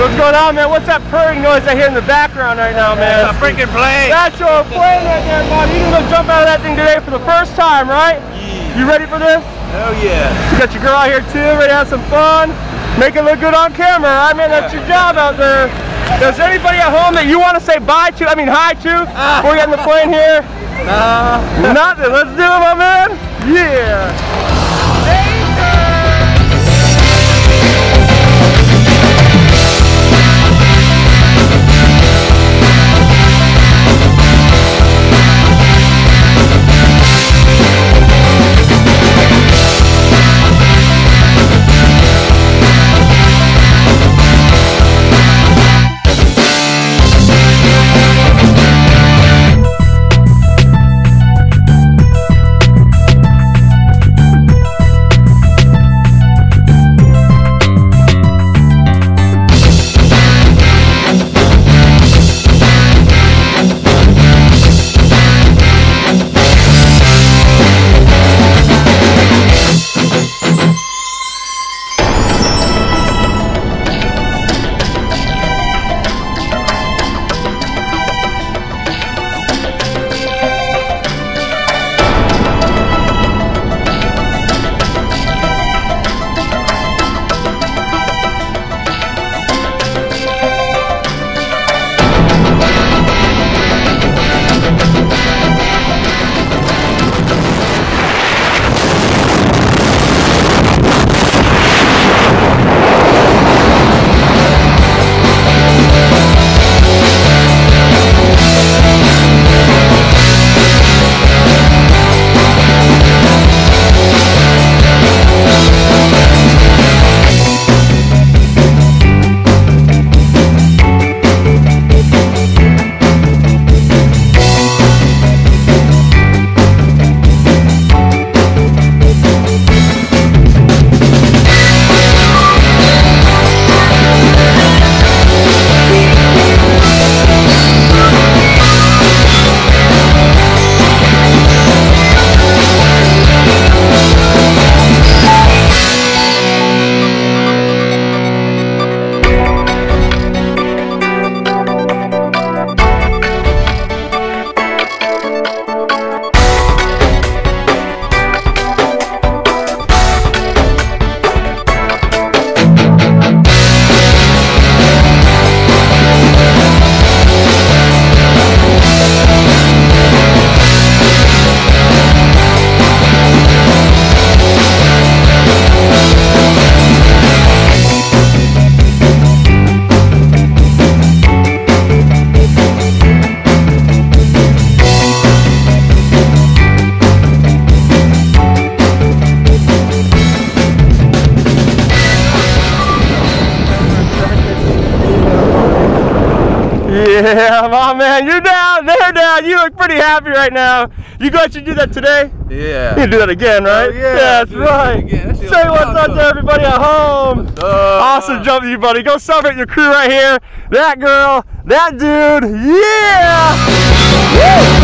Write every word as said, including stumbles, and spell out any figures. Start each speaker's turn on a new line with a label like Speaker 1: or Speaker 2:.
Speaker 1: What's going on, man? What's that purring noise I hear in the background right now, man?
Speaker 2: It's a freaking plane.
Speaker 1: That's your plane right there, buddy. You can go jump out of that thing today for the first time, right?
Speaker 2: Yeah.
Speaker 1: You ready for this?
Speaker 2: Hell yeah.
Speaker 1: You got your girl out here too, ready to have some fun. Make it look good on camera, right, man? That's your job out there. Is there anybody at home that you want to say bye to, I mean hi to, before we get in the plane here?
Speaker 2: Nah.
Speaker 1: Nothing. Let's do it, my man. Yeah. Yeah, my man, you're down, they're down. You look pretty happy right now. You go out and do that today?
Speaker 2: Yeah.
Speaker 1: You can do that again, right?
Speaker 2: Oh, yeah.
Speaker 1: That's right. That's Say what's awesome. Up to everybody at home.
Speaker 2: What's up?
Speaker 1: Awesome jumping you, buddy. Go celebrate your crew right here. That girl, that dude, yeah! Woo!